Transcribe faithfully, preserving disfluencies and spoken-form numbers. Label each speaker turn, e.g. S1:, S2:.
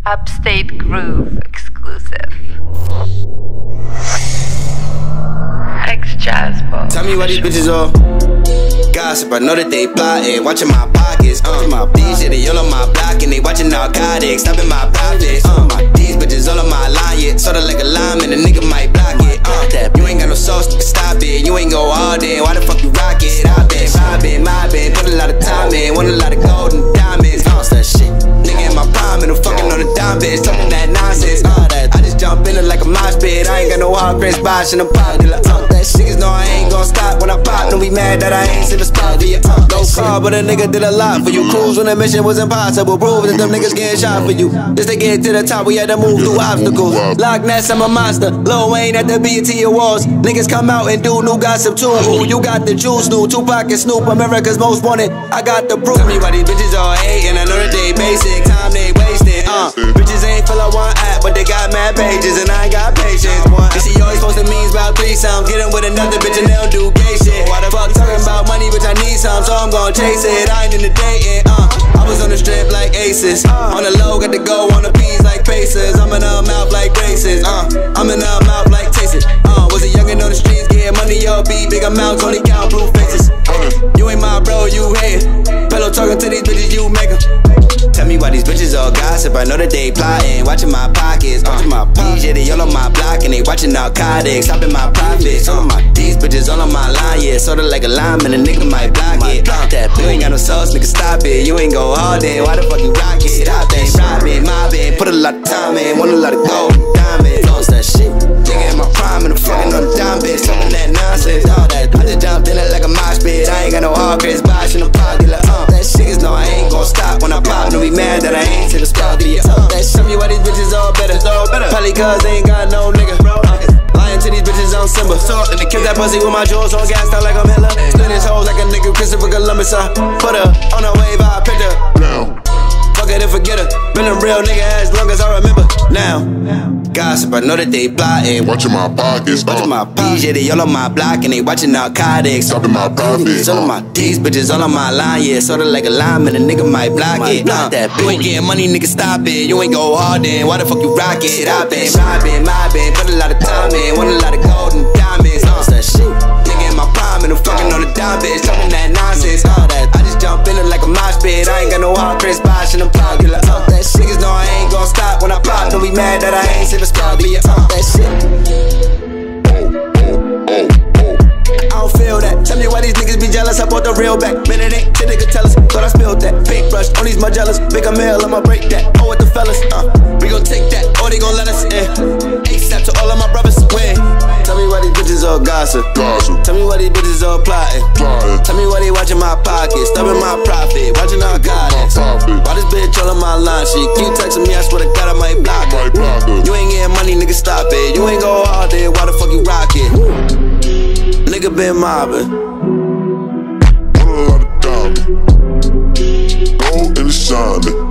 S1: Upstate Groove exclusive. Ex-Jazzbo.
S2: Tell me why these bitches all gossip. I know that they plotting, watching my pockets. Uh, my these shit, they all on my block and they watching narcotics, stopping my profits. Uh, my these bitches all on my line, yeah, sorta like a lineman, a nigga might block it. Uh, that you ain't got no sauce, nigga, stop it. You ain't go hard then, why the fuck you rock it? I've been robbing, mobbing, put a lot of time in, want a lot of gold and diamonds. Uh, that shit, nigga in my prime and I'm fucking on the dime bitch, talking that nonsense. Uh, that I just jump in it like a mosh pit. I ain't got no hard Chris Bosh in the popular. Uh, that shit is no, I ain't gon' stop when I pop. Don't be mad that I ain't seen the spot for you. Uh, go car, but a nigga did a lot for you. Cruise when the mission was impossible. Prove that them niggas getting shot for you. Just to get to the top, we had to move through obstacles. Loch Ness, I'm a monster. Lil Wayne at the B E T Awards. Niggas come out and do new gossip too. Ooh, you got the juice, new Tupac and Snoop, America's most wanted. I got the proof. Tell me why these bitches all hating. I know that they basic, time they wasting. Uh, bitches ain't full of one app, but they got mad pages and I ain't got patience. And she always posting memes about threesomes, get with another bitch and they don't do gay shit. Why the fuck talking about money, bitch? I need some, so I'm gon' chase it. I ain't in the dating. Uh, I was on the strip like aces. On the low, got to go on the P's like Pacers. I'm in her mouth like braces. Uh, I'm in her mouth like Tases. Uh, was a youngin' on the streets, getting money, yo, B, big amounts, only count blue faces. Uh, you ain't my bro, you hate. Pillow talking to these bitches, you make 'em. Tell me why these bitches all gossip. I know that they plotting, watching my pockets, watching my P's, yeah, they all on my block and they watching narcotics, stopping my profits. Uh, my these bitches all on my line, yeah, sorta like a lineman, a nigga might block it. Uh, that you ain't got no sauce, nigga, stop it. You ain't go hard then, why the fuck you rock it? I been robbing, mobbing, put a lot of time in, want a lot of gold and diamonds. Lost that shit, nigga in my prime and I'm fucking on the dime bitch, talking that nonsense. All that, I just jumped in it like a mosh pit. I ain't got no hard Chris Bosh in the pocket. Like, uh, that shit is no, I ain't gon' stop when I pop. Don't be mad that I ain't to the spot. Uh, that show me why these bitches all better. Probably cause they ain't got no nigga. Uh, lying to these bitches on Simba. And they kill that pussy with my jaws on gas, not like I'm Hitler. Spin his hoes like a nigga Christopher Columbus. I put her on a wave, I picked her. Fuck it and forget her. Been a real nigga as long as I remember. Now, gossip, I know that they plotting,
S3: watching my pockets,
S2: watching my P's, yeah, they all on my block and they watching narcotics,
S3: stopping my profits.
S2: All of my these bitches all on my line, yeah, sorta like a lineman, a nigga might block it. Uh, you ain't getting money, nigga, stop it. You ain't go hard then, why the fuck you rock it? I been robbing, mobbing, put a lot of time in, want a lot of gold and diamonds. Uh, that shit, nigga in my prime and I'm fucking on the dime bitch, talking that nonsense. Uh, that I just jump in it like a mosh pit. I ain't got no hard Chris Bosh in the pocket. Like, uh, that shit is no, I ain't gon' stop when I pop. Don't be mad that I ain't seen the spot. Be uh, that shit. I don't feel that. Tell me why these niggas be jealous. I bought the real back. Man, it ain't shit they could tell us. Thought I spilled that. Big brush on these Margellas. Big a mail, I'ma break that. Oh, with the fellas. Uh, we gon' take that, or they gon' let us in. ASAP to all of my brothers. Win. Tell me why these bitches all gossip.
S3: Gossip.
S2: Tell me why these bitches all plotting.
S3: Plotting.
S2: Tell me why they watching my pockets, stopping my profit, watching our guidance. Why this bitch all on my line? She keep texting me. I swear to God I might block her. You ain't getting money, nigga, stop it. You ain't go hard then, why the fuck you rock it? Nigga been mobbing.
S3: Put a lot of diamonds, gold and shining.